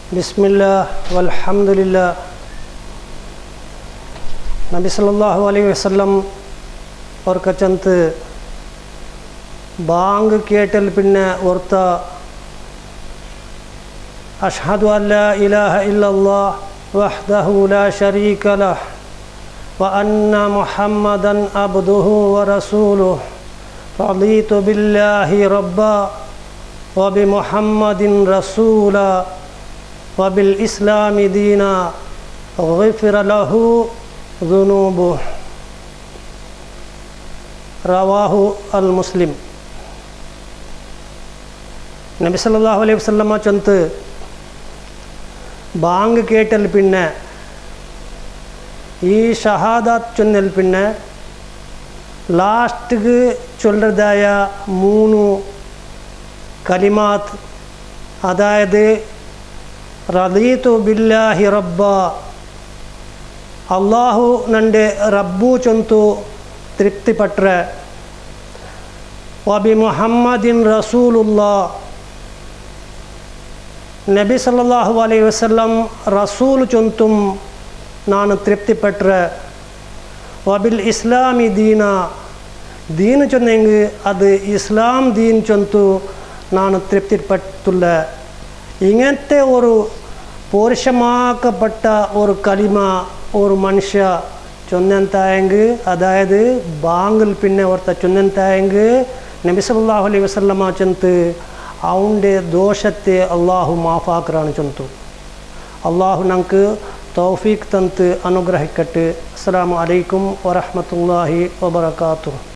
Bismillah walhamdulillah. Nabi sallallahu alaihi wasallam और कचंत बांग kettle पिन्ने वर्ता अशहदु अल्ला इलाहा इल्लल्लाह वहदहु ला शरीका लह व अन्ना मुहम्मदन अब्दुहु व रसूलुहु रदीतु बिल्लाहि रब्बा व बि मुहम्मदिन रसूला व बिल इस्लामि दीना ग़ुफ़िर लहु ज़ुनूबुहु रवाहु अल मुस्लिम. നബി സല്ലല്ലാഹു അലൈഹി വസല്ലമ ചൊന്ത് ബാങ്ക് കേട്ടൽ പിന്നെ ഈ ഷഹാദത്ത് ചൊന്നൽ പിന്നെ ലാസ്റ്റ് ചൊല്ലതായ 3 കലിമാത്ത്, അതായത് റദീതു ബില്ലാഹി റബ്ബ, അള്ളാഹു നന്റെ റബ്ബു ചൊന്തു തൃപ്തിപ്പെട്ട, വബി മുഹമ്മദിൻ റസൂലുല്ലാ, നബി സല്ലല്ലാഹു അലൈഹി വസല്ലം റസൂൽ ചൊന്തും നാണ് തൃപ്തിപ്പെട്ട, വബിൽ ഇസ്ലാമി ദീന, ദീൻ ചൊന്നെങ്കിൽ അത് ഇസ്ലാം ദീൻ ചൊന്തു നാണ് തൃപ്തിപ്പെട്ടുള്ള. ഇങ്ങനത്തെ ഒരു പോരുഷമാക്കപ്പെട്ട ഒരു കലിമ ഒരു മനുഷ്യ ചൊന്നെന്തായെങ്കിൽ, അതായത് ബാങ്കിൽ പിന്നെ ഓർത്ത ചൊന്നെന്തായെങ്കിൽ നബി സല്ലല്ലാഹു അലൈഹി വസല്ലമ ചൊന്ത് അവൻ്റെ ദോഷത്തെ അള്ളാഹു മാഫാക്കറാണ് ചൊന്തു. അള്ളാഹു നമുക്ക് തൗഫീഖ് തന്ന് അനുഗ്രഹിക്കട്ടെ. അസ്സലാമു അലൈക്കും വറഹ്മത്തുള്ളാഹി വബറകാതുഹു.